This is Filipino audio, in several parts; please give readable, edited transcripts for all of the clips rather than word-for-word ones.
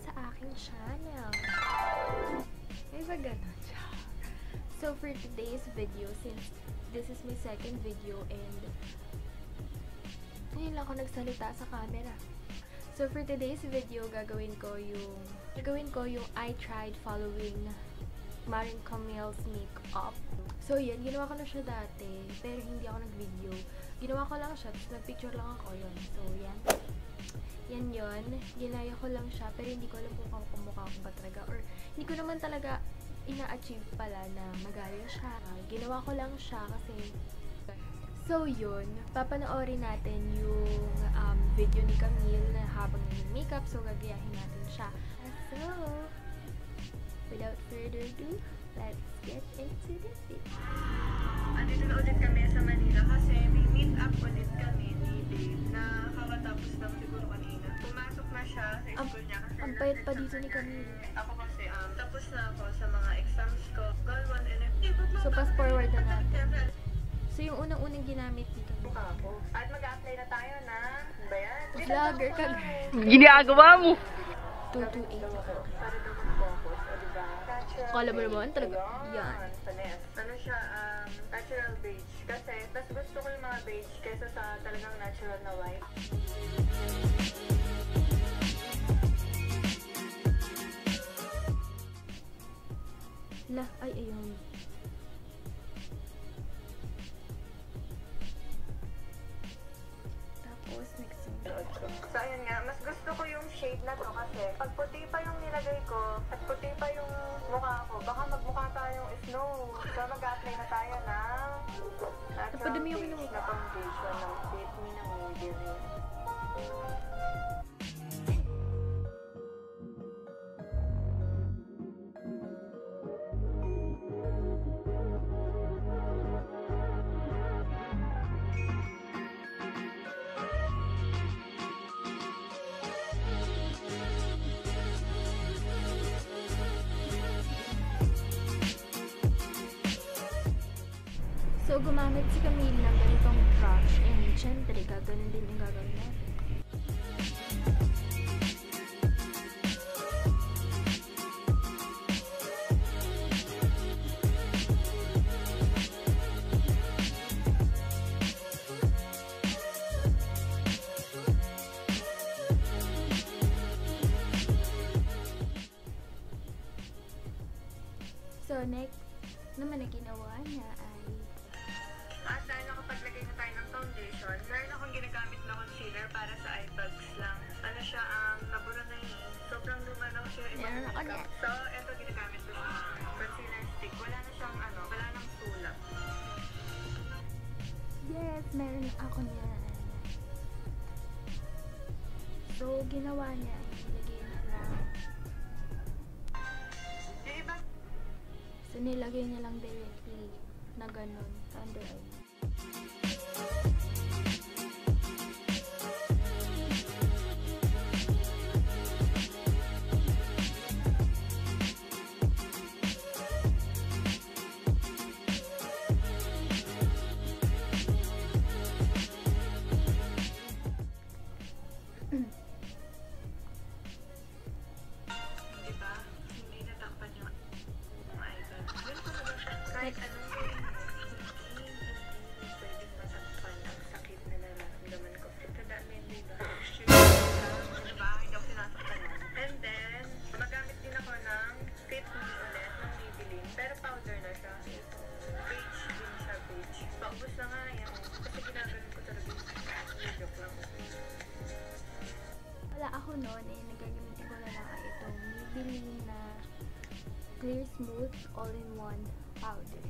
sa aking channel. May ba ganun siya? So, for today's video, since this is my second video and ngayon lang ako nagsalita sa camera. So, for today's video, gagawin ko yung I tried following Maring Camille's makeup. So, yan. Ginawa ko na siya dati, pero hindi ako nag-video. Ginawa ko lang siya, tapos nag-picture lang ako yun. So, yan. Yan yun. Ginaya ko lang siya, pero hindi ko alam kung kumukha ko ba talaga. Or, hindi ko naman talaga ina-achieve pala na magaya siya. Ginawa ko lang siya kasi so yun, papanoorin natin yung video ni Camille na habang nag-makeup, so gagayahin natin siya. So, without further ado, let's get into this video. Andito na ulit kami sa Manila kasi may meet up ulit kami ni Dave na kakatapos lang siguro kanina. Pumasok na siya sa school niya kasi ang payat pa dito ni Camille. Ako kasi tapos na ako sa mga exams ko. Goal 1 and so fast forward na natin. So yung unang-unang ginamit dito. Mukha ako. At mag-apply na tayo na bayan. Vlogger ka. Ginagawa mo. 228. Para daw mag-focus, o diba? Kala mo naman talaga. Yan. Ano siya, natural beige. Kasi, mas gusto ko yung mga beige kaysa sa talagang natural na white. La, ay, ayun. Tapos, next yung So, ayun nga, mas gusto ko yung shade na to kasi pag puti pa yung nilagay ko at puti pa yung mukha ko, baka magmukha tayong snow. So, mag-apply na tayo ng natural Napadumi yung beige na foundation ng Fit Me ng Maybelline. So, gumamit si Camille ng ganitong brush and syempre, gagawin din yung gagawin natin. So, next naman na ginawa niya ay At dahil nakapaglagay na tayo ng foundation, meron akong ginagamit na concealer para sa eye bags lang. Ano siya, nabura na yun. Sobrang luma na siya. Meron ako niya. So, ito ginagamit ko siya. Concealer stick. Wala na siyang wala nang tulak. yes, meron ako niyan. So, ginawa niya ay nilagay na lang. Yung iba, So, nilagay niya lang directly na ganun sa under eye. di ba? Hindi natakpan yung eye bag. Yun talaga siya. Kahit anong hindi pwedeng matakpan ang sakit na nararamdaman ko. Tandaan mo yun, diba? Diba? Hindi ako sinasaktan nun. And then, magamit din ako ng Fit Me ulit ng Maybelline. Pero powder na siya. Beige din siya, beige. Paubos na nga yan. Kasi ginaganon ko talaga yung joke lang. Wala ako noon eh, nagagamitin ko na lang ay itong Maybelline na Clear Smooth All-in-One Powder.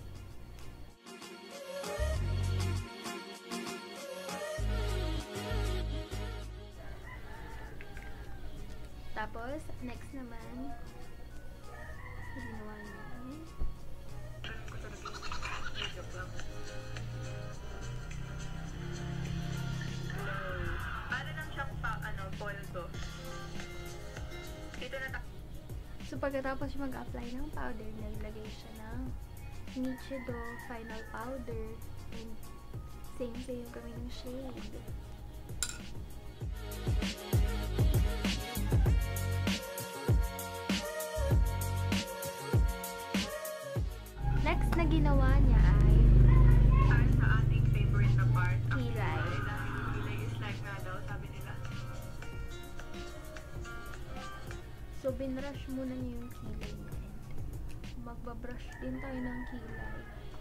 Tapos, next naman, ginawa niya ay Ganun ko talaga yung joke lang. Para lang siyang polvo. Dito na so, pagkatapos mag-apply ng powder, naglagay siya ng Nichido Final Powder and same kami ng shade. ginawa niya ay Para sa ating favorite na part, ang Kilay. Dahil yung kilay is like nga daw, sabi nila. so binrush muna niya yung kilay niya and magbabrush din tayo ng kilay.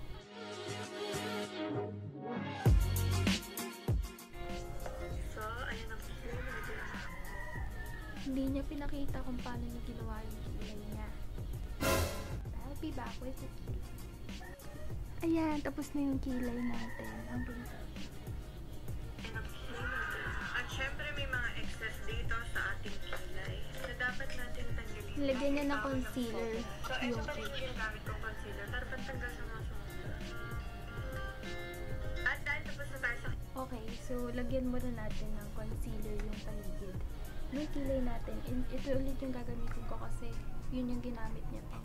So, ayan ang kilay natin. Hindi niya pinakita kung paano niya ginawa yung kilay niya. I'll be back with the kilay. Ayan, tapos na yung kilay natin. Ang ganda. Ayan ang kilay natin. At syempre may mga excess dito sa ating kilay. So, dapat natin tanggalin. Lagyan niya ng Tawag concealer So, ito yung pa rin yung ginagamit kong concealer. Para pantanggal sa mga sumunod. At dahil tapos na tayo sa Okay, so lagyan muna natin ng concealer yung paligid ng kilay natin. And ito ulit yung gagamitin ko kasi yun yung ginamit niya pa.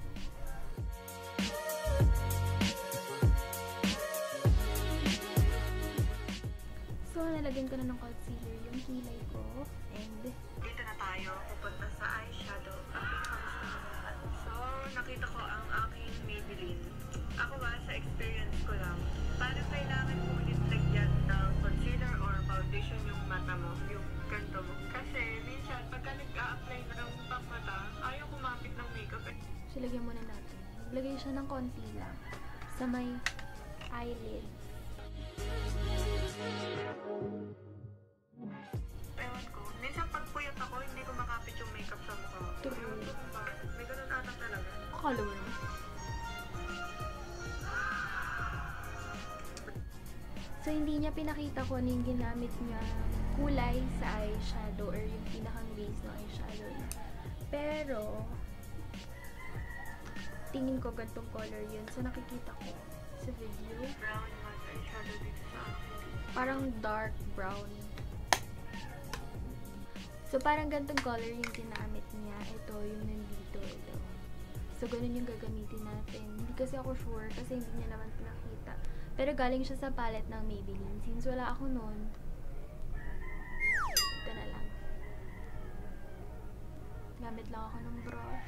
So, nalagyan ko na ng concealer yung kilay ko. And dito na tayo, pupunta sa eyeshadow. So, nakita ko ang aking Maybelline. Ako ba, sa experience ko lang, parang kailangan mo ulit lagyan ng concealer or foundation yung mata mo, yung kanto mo. Kasi, minsan, pagka nag-a-apply na ng pangmata, ayaw kumapit ng makeup eh. so, lagyan muna natin. Lagay siya ng konti lang sa may eyelid. Ewan ko, minsan pag puyat ako, hindi ko makapit yung makeup sa mukha. True. Ewan ko kung bakit. May ganun anak talaga. Akala mo naman. So, hindi niya pinakita ko ano yung ginamit niya kulay sa eyeshadow or yung pinakang base ng eyeshadow niya. Pero, tingin ko gantong color yun. So, nakikita ko sa video. Brown yung eyeshadow dito sa akin. Parang dark brown. So, parang gantong color yung ginamit niya. Ito, yung nandito. Ito. So, ganun yung gagamitin natin. Hindi kasi ako sure kasi hindi niya naman pinakita. Pero galing siya sa palette ng Maybelline. Since wala ako nun, ito na lang. Gamit lang ako ng brush.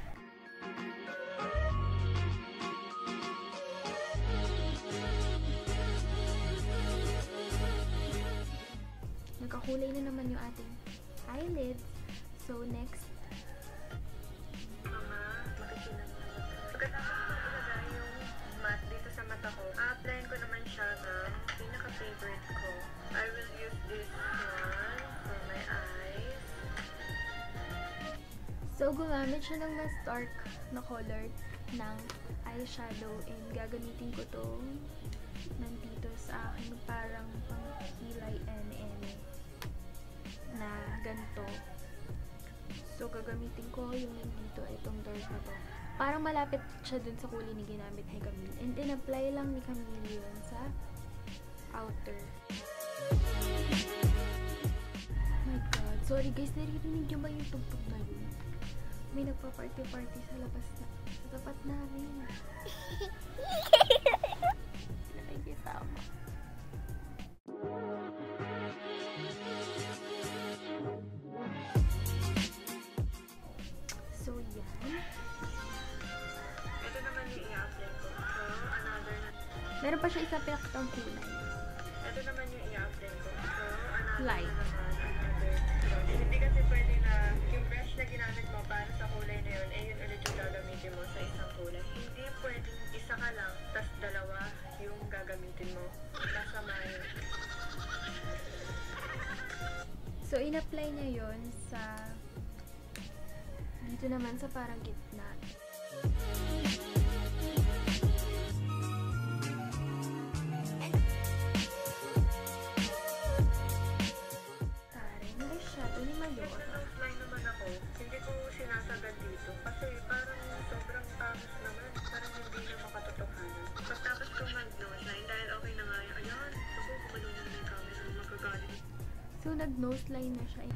Nagkakulay na naman yung ating eyelids. So, next, Mama, makikita mo. Pagkatapos ko ilagay yung matte dito sa mata ko, a-applyan ko naman siya ng pinaka-favorite ko. I will use this one for my eyes. so gumamit siya ng mas dark na color ng eyeshadow and gagamitin ko to nandito sa aking parang pang-kilay eme na ganito. So, gagamitin ko yung nandito, itong dark na to. Parang malapit siya dun sa kulay ni ginamit ni Camille. And then, apply lang ni Camille yun sa outer. My God. Sorry guys, naririnig nyo ba yung tugtog na yun? May nagpa-party-party sa labas na. Sa tapat namin. Nakikisama. So, yan. Ito naman yung i-apply ko. So, another na. Meron pa siya isa pinakitang kulay. Ito naman yung i-apply ko. So, another Light. na naman. Another brush. Hindi kasi pwede na yung brush na ginamit mo para sa kulay na yun, eh yun ulit yung gagamitin mo sa isang kulay. Hindi pwedeng isa ka lang, tas dalawa yung gagamitin mo. Masama yun. So, in-apply niya yon sa dito naman sa parang gitna. Taring eyeshadow ni Mayora. Nag-outline naman ako. Hindi ko sinasagad dito. Kasi parang sobrang tamis naman. Parang hindi na makatotohanan. Pagtapos ko mag-outline, dahil okay na nga yun. Ayan, ako kumalo na yung camera. Magagalit. So, nag-nose line na siya.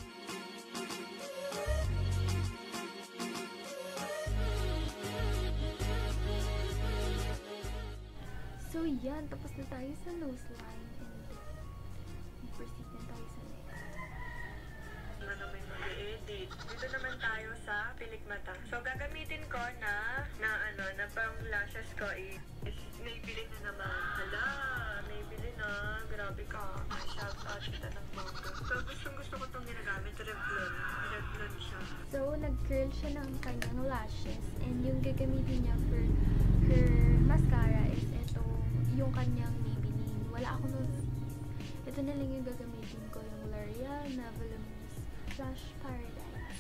So, yan. Tapos na tayo sa nose line. And, proceed na tayo sa next. Ano may maliit. date. Dito naman tayo sa Pilikmata. So, gagamitin ko na pang lashes ko is Maybelline na naman. Hala, Maybelline na. Grabe ka. Shout out kita ng bongga. So, gusto ko itong ginagamit. Revlon. Revlon siya. So, nag-curl siya ng kanyang lashes and yung gagamitin niya for her mascara is ito, yung kanyang Maybelline. Wala ako nun. Ito na lang yung gagamitin ko, yung L'Oreal na Voluminous Flash Paradise.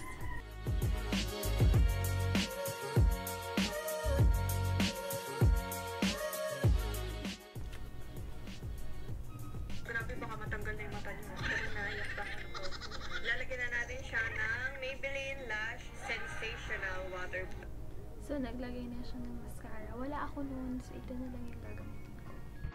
Grabe, baka matanggal na yung mata niyo. Pero naiyak pa ako po. Lalagyan na natin siya ng Maybelline Lash Sensational Water. So, naglagay na siya ng mascara. Wala ako noon, so ito na lang yung gagamitin ko.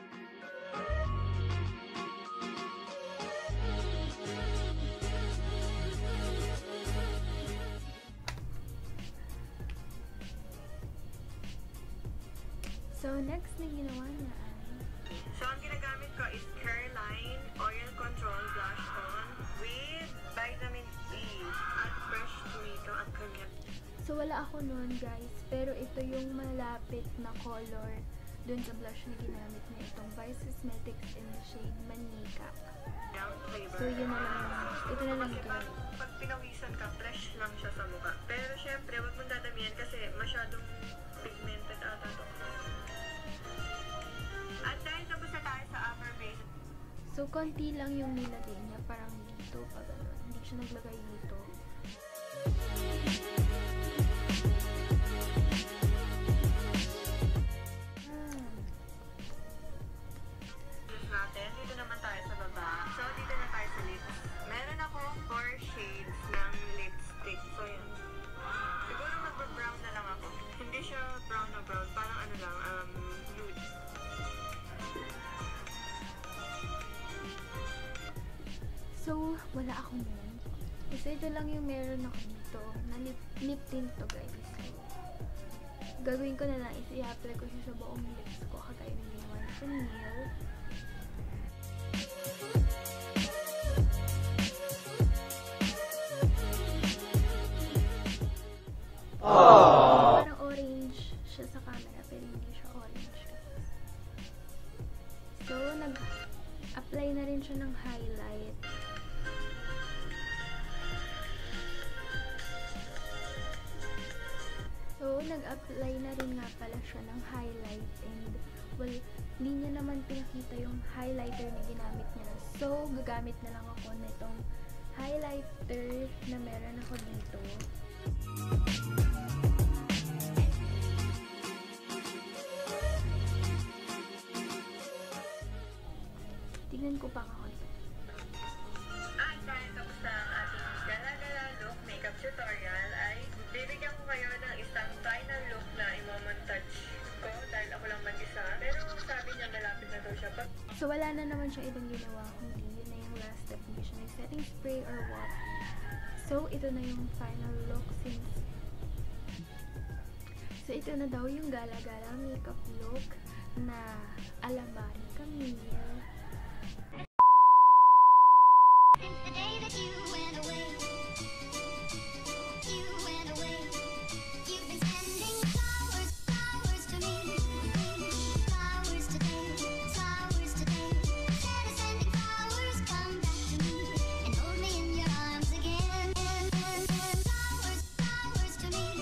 So, next na ginawa niya ay... So, ang ginagamit ko is Careline Oil Control Blush On with Vitamin E at Fresh Tomato at Cognac. So, wala ako noon, guys. Pero ito yung malapit na color dun sa blush na ginamit niya. Itong Vice Cosmetics in the shade Manika. Down flavor. So, yun na lang. Ito na lang Kasi yung parang pag pinawisan ka, fresh lang siya sa mukha. Pero syempre, wag mong dadamihan kasi masyadong pigmented ata to. At dahil tapos na tayo sa upper base, So, konti lang yung nilagay niya. Parang dito, pag ano. Hindi siya naglagay dito. natin. Dito naman tayo sa baba. So, dito na tayo sa lips. Meron akong 4 shades ng lipstick. So, yun. Siguro mag-brown na lang ako. Hindi siya brown na brown. Parang ano lang, nude. So, wala ako nun. Kasi ito lang yung meron ako dito. Na lip tint to, guys. So, gagawin ko na lang is i-apply ko siya sa buong lips ko. Kagaya ng ginawa niya sa nail. Parang orange siya sa camera, pero hindi siya orange. So, nag-apply na rin siya ng highlight. So, nag-apply na rin nga pala siya ng highlight and, well, hindi niya naman pinakita yung highlighter na ginamit niya. So, gagamit na lang ako na itong highlighter na meron ako dito. Tignan ko pa ako. At dahil tapos na ang ating gala-gala look makeup tutorial, ay bibigyan ko kayo ng isang final look na i-montage ko dahil ako lang mag-isa. Pero sabi niya malapit na daw siya. So, wala na naman siya ibang ginawa, kundi yun na yung last step. Hindi siya setting spray or what. So, ito na yung final look since... So, ito na daw yung gala-gala makeup look na Alamari Camille. Since the day that you went away, you've been sending flowers to me, flowers today, instead of sending flowers, come back to me, and hold me in your arms again, flowers to me,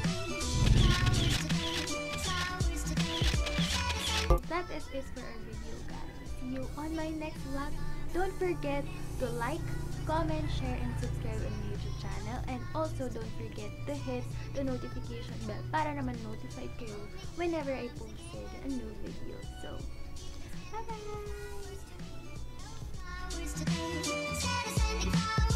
flowers today, That is it for our video, guys. See you on my next vlog. Don't forget to like, comment, share, and subscribe on my YouTube channel. And also, don't forget to hit the notification bell para naman notified kayo whenever I posted a new video. So, bye-bye! flowers today, instead of sending flowers.